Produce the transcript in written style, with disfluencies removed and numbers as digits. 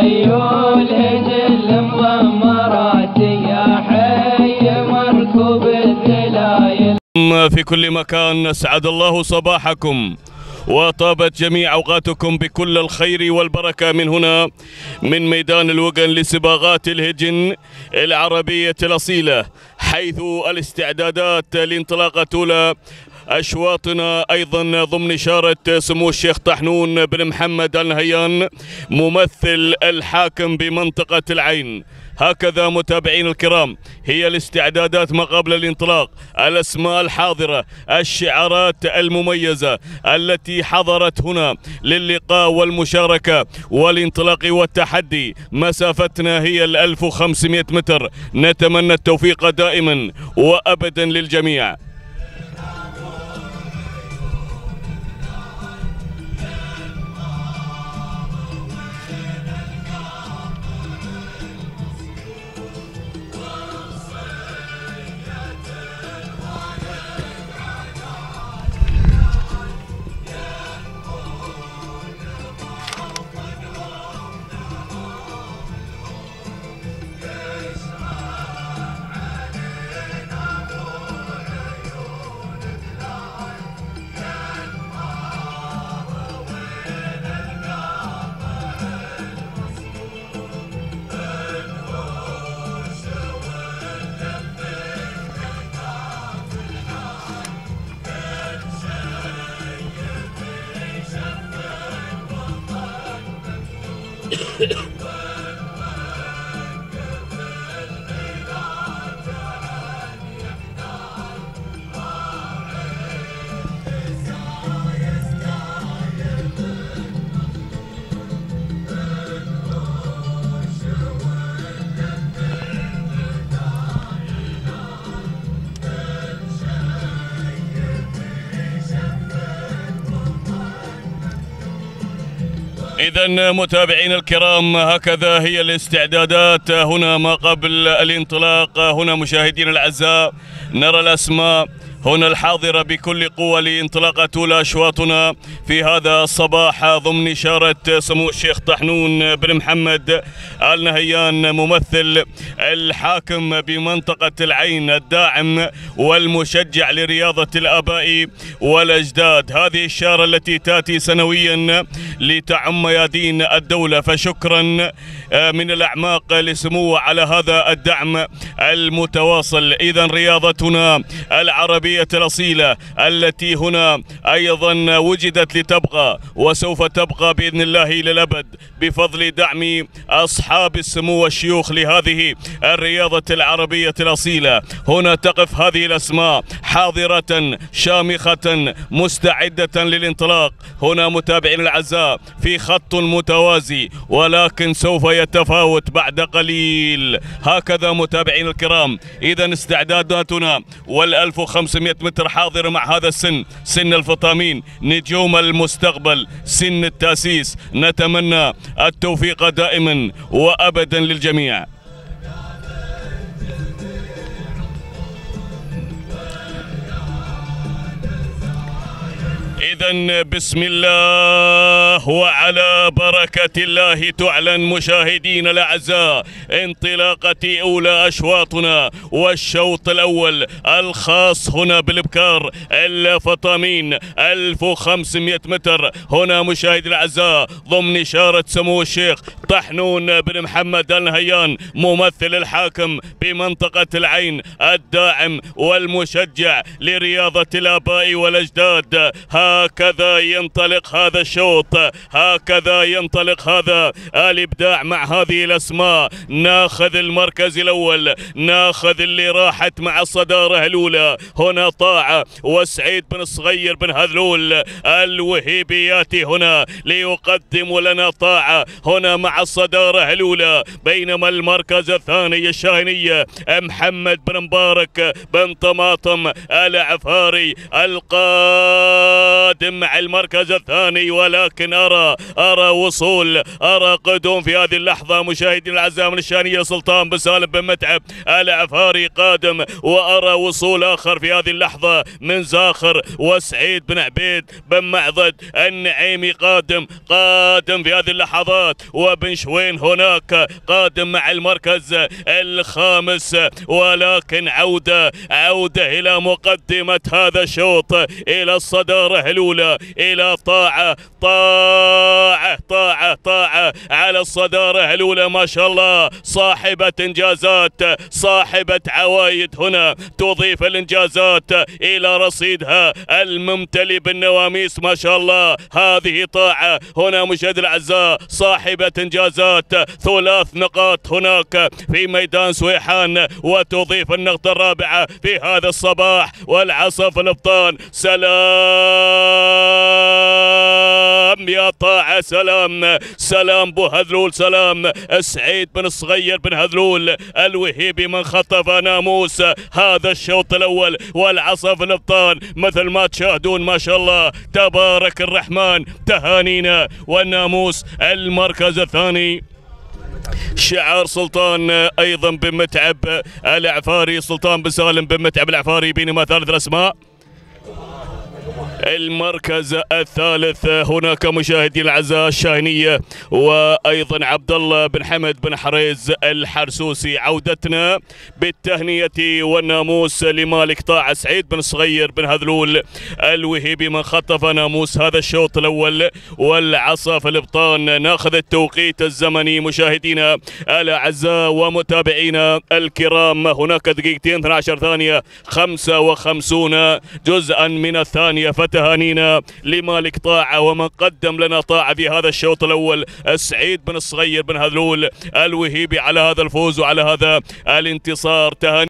عيون الهجل مضمرات يا حي مركوب الذلايل. في كل مكان أسعد الله صباحكم وطابت جميع أوقاتكم بكل الخير والبركة من هنا من ميدان الوقن لصباغات الهجن العربية الأصيلة، حيث الاستعدادات لانطلاقة أولى أشواطنا أيضا ضمن إشارة سمو الشيخ طحنون بن محمد آل نهيان ممثل الحاكم بمنطقة العين. هكذا متابعين الكرام هي الاستعدادات ما قبل الانطلاق، الأسماء الحاضرة، الشعارات المميزة التي حضرت هنا للقاء والمشاركة والانطلاق والتحدي. مسافتنا هي 1500 متر، نتمنى التوفيق دائما وأبدا للجميع. إذن متابعين الكرام هكذا هي الاستعدادات هنا ما قبل الانطلاق. هنا مشاهدين الأعزاء نرى الأسماء هنا الحاضرة بكل قوة لانطلاقة أولى أشواطنا في هذا الصباح ضمن إشارة سمو الشيخ طحنون بن محمد آل نهيان ممثل الحاكم بمنطقة العين، الداعم والمشجع لرياضة الآباء والأجداد. هذه الشارة التي تأتي سنويا لتعم ميادين الدولة، فشكرا من الأعماق لسموه على هذا الدعم المتواصل. إذن رياضتنا العربية الأصيلة التي هنا أيضا وجدت لتبقى وسوف تبقى بإذن الله إلى الأبد بفضل دعم أصحاب السمو والشيوخ لهذه الرياضة العربية الأصيلة. هنا تقف هذه الأسماء حاضرة شامخة مستعدة للانطلاق. هنا متابعين الأعزاء في خط متوازي ولكن سوف يتفاوت بعد قليل. هكذا متابعين الكرام إذن استعداداتنا وال1500 متر حاضر مع هذا السن، سن الفطامين، نجوم المستقبل، سن التأسيس. نتمنى التوفيق دائما وأبدا للجميع. إذن بسم الله وعلى بركة الله تعلن مشاهدين الأعزاء انطلاقة أولى أشواطنا، والشوط الأول الخاص هنا بالإبكار الفطامين 1500 متر. هنا مشاهدي الأعزاء ضمن إشارة سمو الشيخ طحنون بن محمد آل نهيان ممثل الحاكم بمنطقة العين، الداعم والمشجع لرياضة الآباء والأجداد. هكذا ينطلق هذا الشوط، هكذا ينطلق هذا الإبداع مع هذه الأسماء. ناخذ المركز الأول، ناخذ اللي راحت مع الصدارة الأولى. هنا طاعة وسعيد بن صغير بن هذلول الوهيبياتي هنا ليقدم لنا طاعة هنا مع الصدارة الأولى، بينما المركز الثاني الشاهنية محمد بن مبارك بن طماطم العفاري القائد قادم مع المركز الثاني، ولكن أرى وصول، أرى قدوم في هذه اللحظة مشاهدين الأعزاء من الشانية سلطان بن سالم بن متعب العفاري قادم، وأرى وصول آخر في هذه اللحظة من زاخر وسعيد بن عبيد بن معضد النعيمي قادم في هذه اللحظات، وبن شوين هناك قادم مع المركز الخامس، ولكن عودة إلى مقدمة هذا الشوط، إلى الصدارة الأولى، إلى طاعة على الصدارة الأولى ما شاء الله، صاحبة إنجازات، صاحبة عوايد هنا تضيف الإنجازات إلى رصيدها الممتلئ بالنواميس ما شاء الله. هذه طاعة هنا مشاهدينا الأعزاء صاحبة إنجازات، 3 نقاط هناك في ميدان سويحان، وتضيف النقطة الرابعة في هذا الصباح. والعصف الابطال، سلام يا طاعة، سلام بو هذلول، سلام سعيد بن صغير بن هذلول الوهيبي من خطف ناموس هذا الشوط الأول. والعصف الابطال مثل ما تشاهدون ما شاء الله تبارك الرحمن، تهانينا. والناموس المركز الثاني شعار سلطان أيضا بن متعب العفاري، سلطان بن سالم بن متعب العفاري، بينما ثالث الأسماء. المركز الثالث هناك مشاهدين الاعزاء الشاهنيه، وايضا عبد الله بن حمد بن حريز الحرسوسي. عودتنا بالتهنئه والناموس لمالك طاعه سعيد بن صغير بن هذلول الوهيبي من خطف ناموس هذا الشوط الاول. والعصا في الابطان. ناخذ التوقيت الزمني مشاهدينا الاعزاء ومتابعينا الكرام، هناك دقيقتين 12 ثانيه 55 جزءا من الثانيه. فتهانينا لمالك طاعة ومن قدم لنا طاعة في هذا الشوط الأول، سعيد بن الصغير بن هذلول الوهيبي، على هذا الفوز وعلى هذا الانتصار. تهاني